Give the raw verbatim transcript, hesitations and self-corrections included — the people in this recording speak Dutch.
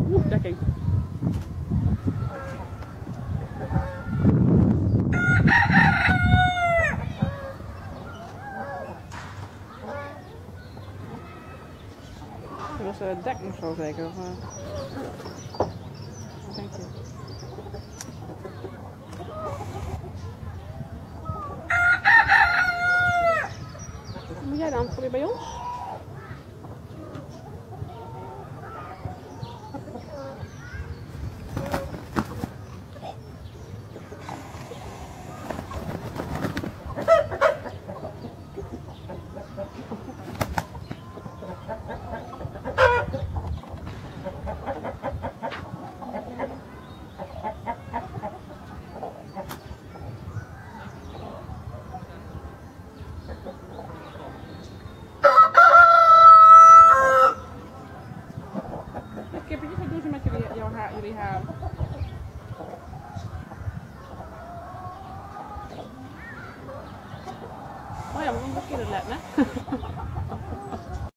Oeh, dekking. Dat was het dek nog zo zeker. Of, uh... Wat denk je? Wat moet jij dan? Voor je bij ons? Kippertjes, wat doen ze met jullie, jouw haar, jullie haar? Oh ja, we moeten op kinderen letten, hè?